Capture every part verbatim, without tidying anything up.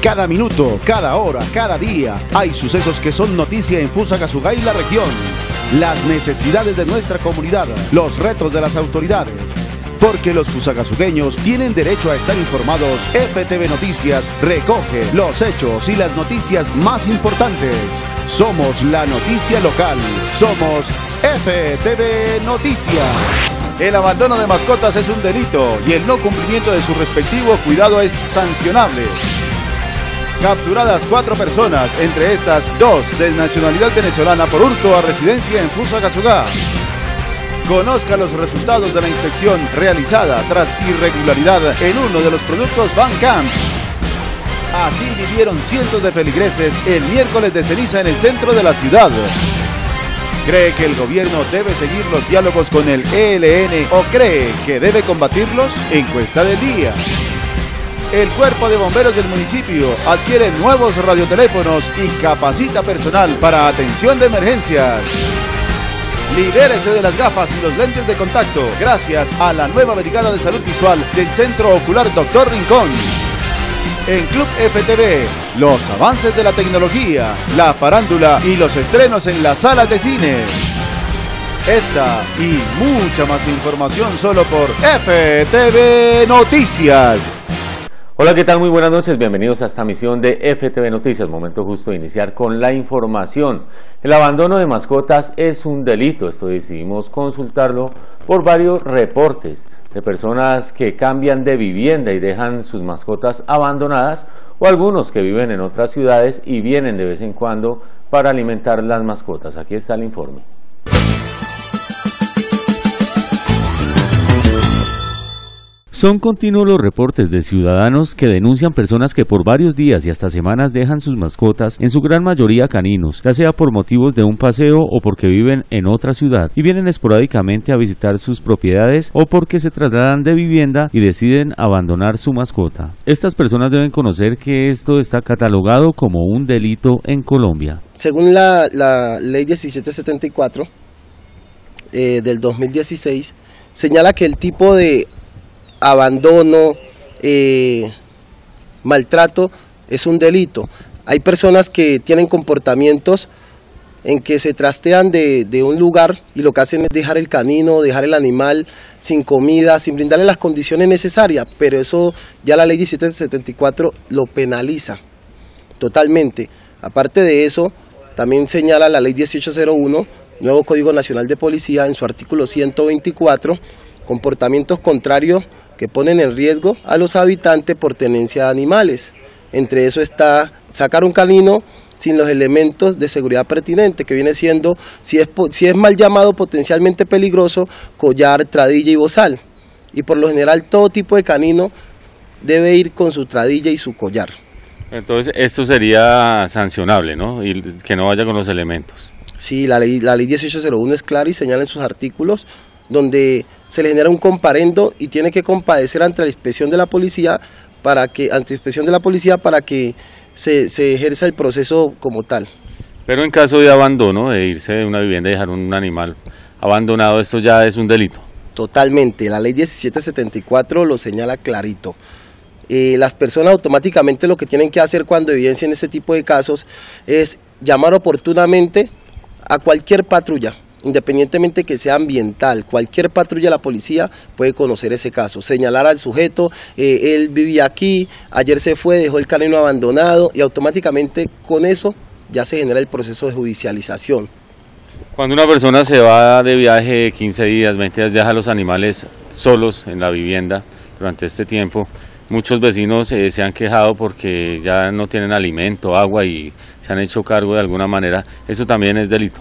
Cada minuto, cada hora, cada día, hay sucesos que son noticia en Fusagasugá y la región. Las necesidades de nuestra comunidad, los retos de las autoridades. Porque los fusagasugueños tienen derecho a estar informados, F T V Noticias recoge los hechos y las noticias más importantes. Somos la noticia local. Somos F T V Noticias. El abandono de mascotas es un delito y el no cumplimiento de su respectivo cuidado es sancionable. Capturadas cuatro personas, entre estas dos de nacionalidad venezolana por hurto a residencia en Fusagasugá. Conozca los resultados de la inspección realizada tras irregularidad en uno de los productos Van Camp. Así vivieron cientos de feligreses el miércoles de ceniza en el centro de la ciudad. ¿Cree que el gobierno debe seguir los diálogos con el E L N o cree que debe combatirlos? Encuesta del día. El Cuerpo de Bomberos del municipio adquiere nuevos radioteléfonos y capacita personal para atención de emergencias. Libérese de las gafas y los lentes de contacto gracias a la nueva Brigada de Salud Visual del Centro Ocular Doctor Rincón. En Club F T V, los avances de la tecnología, la farándula y los estrenos en las salas de cine. Esta y mucha más información solo por F T V Noticias. Hola, ¿qué tal? Muy buenas noches, bienvenidos a esta misión de F T V Noticias. Momento justo de iniciar con la información. El abandono de mascotas es un delito, esto decidimos consultarlo por varios reportes de personas que cambian de vivienda y dejan sus mascotas abandonadas, o algunos que viven en otras ciudades y vienen de vez en cuando para alimentar las mascotas. Aquí está el informe. Son continuos los reportes de ciudadanos que denuncian personas que por varios días y hasta semanas dejan sus mascotas, en su gran mayoría caninos, ya sea por motivos de un paseo o porque viven en otra ciudad y vienen esporádicamente a visitar sus propiedades o porque se trasladan de vivienda y deciden abandonar su mascota. Estas personas deben conocer que esto está catalogado como un delito en Colombia. Según la, la ley diecisiete setenta y cuatro eh, del dos mil dieciséis, señala que el tipo de abandono, eh, maltrato, es un delito. Hay personas que tienen comportamientos en que se trastean de, de un lugar y lo que hacen es dejar el canino, dejar el animal sin comida, sin brindarle las condiciones necesarias, pero eso ya la ley diecisiete setenta y cuatro lo penaliza totalmente. Aparte de eso, también señala la ley dieciocho cero uno, nuevo Código Nacional de Policía, en su artículo ciento veinticuatro, comportamientos contrarios que ponen en riesgo a los habitantes por tenencia de animales. Entre eso está sacar un canino sin los elementos de seguridad pertinentes, que viene siendo, si es, si es mal llamado, potencialmente peligroso, collar, tradilla y bozal. Y por lo general todo tipo de canino debe ir con su tradilla y su collar. Entonces esto sería sancionable, ¿no? Y que no vaya con los elementos. Sí, la ley, la ley dieciocho cero uno es clara y señala en sus artículos donde se le genera un comparendo y tiene que compadecer ante la inspección de la policía para que, ante la inspección de la policía para que se, se ejerza el proceso como tal. Pero en caso de abandono, de irse de una vivienda y dejar un animal abandonado, esto ya es un delito. Totalmente, la ley diecisiete setenta y cuatro lo señala clarito. Eh, las personas automáticamente lo que tienen que hacer cuando evidencien ese tipo de casos es llamar oportunamente a cualquier patrulla, independientemente que sea ambiental. Cualquier patrulla de la policía puede conocer ese caso, señalar al sujeto, eh, él vivía aquí, ayer se fue, dejó el canino abandonado, y automáticamente con eso ya se genera el proceso de judicialización. Cuando una persona se va de viaje quince días, veinte días, deja los animales solos en la vivienda durante este tiempo, muchos vecinos eh, se han quejado porque ya no tienen alimento, agua y se han hecho cargo de alguna manera. Eso también es delito.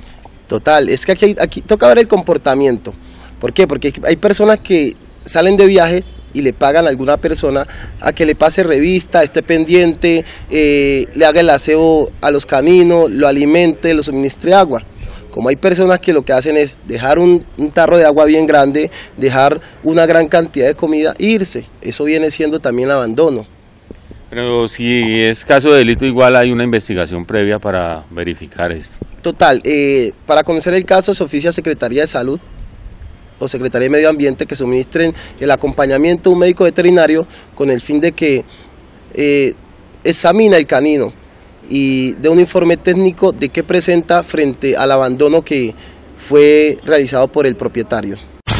Total, es que aquí, hay, aquí toca ver el comportamiento. ¿Por qué? Porque hay personas que salen de viaje y le pagan a alguna persona a que le pase revista, esté pendiente, eh, le haga el aseo a los caninos, lo alimente, lo suministre agua. Como hay personas que lo que hacen es dejar un, un tarro de agua bien grande, dejar una gran cantidad de comida e irse, eso viene siendo también abandono. Pero si es caso de delito, igual hay una investigación previa para verificar esto. Total, eh, para conocer el caso se oficia a Secretaría de Salud o Secretaría de Medio Ambiente que suministren el acompañamiento de un médico veterinario con el fin de que eh, examina el canino y de un informe técnico de qué presenta frente al abandono que fue realizado por el propietario.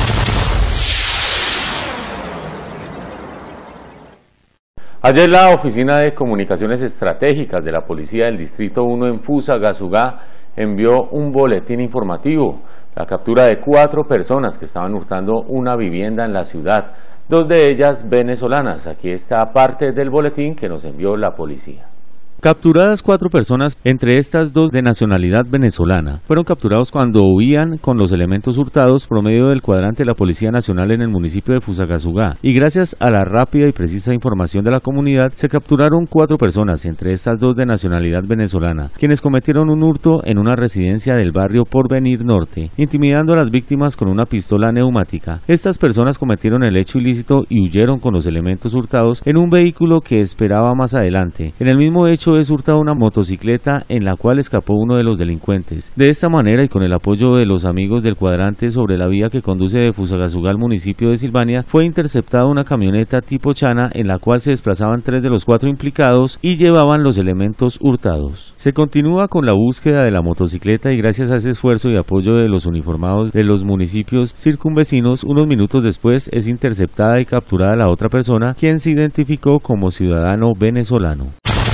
Ayer la Oficina de Comunicaciones Estratégicas de la Policía del Distrito uno en Fusagasugá envió un boletín informativo, la captura de cuatro personas que estaban hurtando una vivienda en la ciudad, dos de ellas venezolanas. Aquí está parte del boletín que nos envió la policía. Capturadas cuatro personas, entre estas dos de nacionalidad venezolana. Fueron capturados cuando huían con los elementos hurtados por medio del cuadrante de la Policía Nacional en el municipio de Fusagasugá. Y gracias a la rápida y precisa información de la comunidad, se capturaron cuatro personas, entre estas dos de nacionalidad venezolana, quienes cometieron un hurto en una residencia del barrio Porvenir Norte, intimidando a las víctimas con una pistola neumática. Estas personas cometieron el hecho ilícito y huyeron con los elementos hurtados en un vehículo que esperaba más adelante. En el mismo hecho es hurtada una motocicleta en la cual escapó uno de los delincuentes. De esta manera y con el apoyo de los amigos del cuadrante sobre la vía que conduce de Fusagasugá al municipio de Silvania, fue interceptada una camioneta tipo Chana en la cual se desplazaban tres de los cuatro implicados y llevaban los elementos hurtados. Se continúa con la búsqueda de la motocicleta y gracias a ese esfuerzo y apoyo de los uniformados de los municipios circunvecinos, unos minutos después es interceptada y capturada la otra persona, quien se identificó como ciudadano venezolano.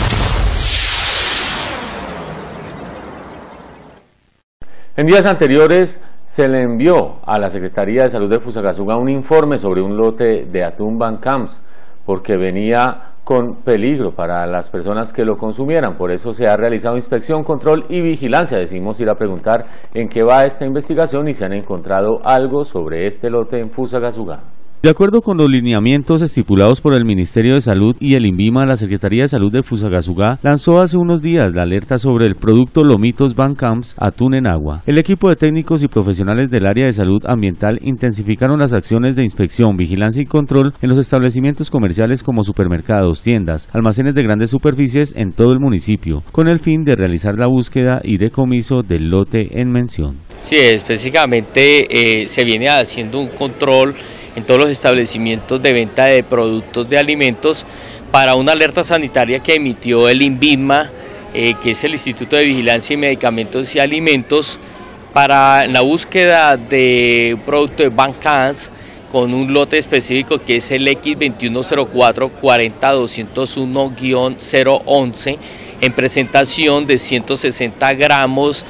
En días anteriores se le envió a la Secretaría de Salud de Fusagasugá un informe sobre un lote de atún Bancams porque venía con peligro para las personas que lo consumieran. Por eso se ha realizado inspección, control y vigilancia. Decidimos ir a preguntar en qué va esta investigación y si han encontrado algo sobre este lote en Fusagasugá. De acuerdo con los lineamientos estipulados por el Ministerio de Salud y el INVIMA, la Secretaría de Salud de Fusagasugá lanzó hace unos días la alerta sobre el producto Lomitos Bancams atún en agua. El equipo de técnicos y profesionales del área de salud ambiental intensificaron las acciones de inspección, vigilancia y control en los establecimientos comerciales como supermercados, tiendas, almacenes de grandes superficies en todo el municipio, con el fin de realizar la búsqueda y decomiso del lote en mención. Sí, específicamente eh, se viene haciendo un control en todos los establecimientos de venta de productos de alimentos para una alerta sanitaria que emitió el INVIMA, eh, que es el Instituto de Vigilancia y Medicamentos y Alimentos, para la búsqueda de un producto de Bancams con un lote específico que es el equis veintiuno cero cuatro cuarenta doscientos uno guión cero once en presentación de ciento sesenta gramos,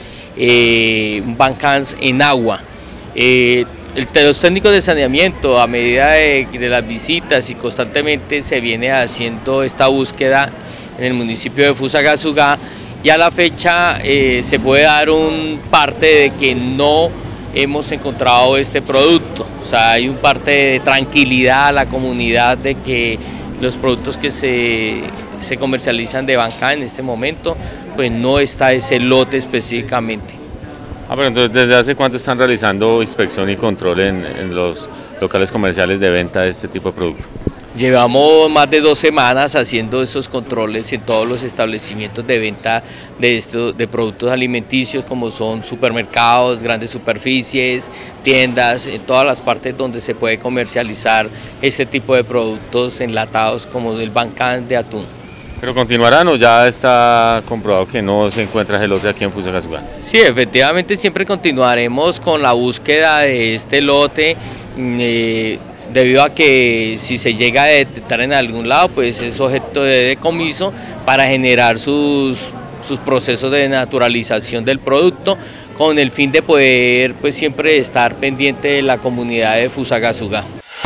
eh, Bancams en agua. Eh, El, los técnicos de saneamiento, a medida de, de las visitas y constantemente se viene haciendo esta búsqueda en el municipio de Fusagasugá, y a la fecha eh, se puede dar un parte de que no hemos encontrado este producto. O sea, hay un parte de tranquilidad a la comunidad de que los productos que se, se comercializan de Bancam en este momento, pues no está ese lote específicamente. Ah, pero entonces, ¿desde hace cuánto están realizando inspección y control en, en los locales comerciales de venta de este tipo de producto? Llevamos más de dos semanas haciendo esos controles en todos los establecimientos de venta de, esto, de productos alimenticios, como son supermercados, grandes superficies, tiendas, en todas las partes donde se puede comercializar este tipo de productos enlatados como el Bancam de atún. ¿Pero continuarán o ya está comprobado que no se encuentra el lote aquí en Fusagasugá? Sí, efectivamente siempre continuaremos con la búsqueda de este lote, eh, debido a que si se llega a detectar en algún lado, pues es objeto de decomiso para generar sus, sus procesos de naturalización del producto, con el fin de poder pues siempre estar pendiente de la comunidad de Fusagasugá.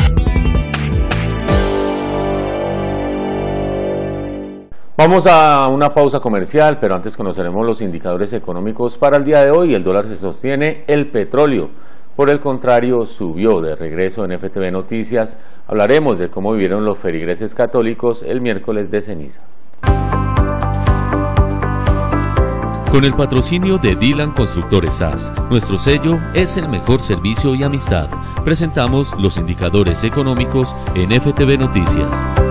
Vamos a una pausa comercial, pero antes conoceremos los indicadores económicos para el día de hoy. El dólar se sostiene, el petróleo, por el contrario, subió. De regreso en F T V Noticias, hablaremos de cómo vivieron los feligreses católicos el miércoles de ceniza. Con el patrocinio de Dylan Constructores A S, nuestro sello es el mejor servicio y amistad. Presentamos los indicadores económicos en F T V Noticias.